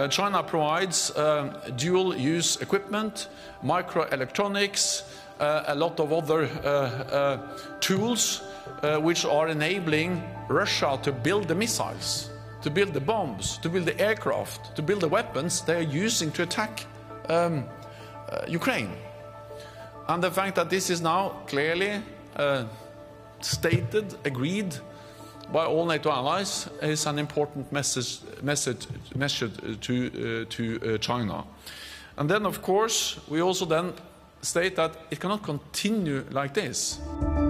China provides dual-use equipment, microelectronics, a lot of other tools which are enabling Russia to build the missiles, to build the bombs, to build the aircraft, to build the weapons they are using to attack Ukraine. And the fact that this is now clearly stated, agreed by all NATO allies is an important message to China. And then, of course, we also then state that it cannot continue like this.